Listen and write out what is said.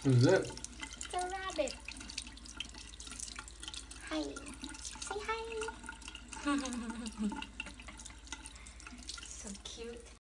This is it. It's a rabbit. Hi. Say hi. So cute.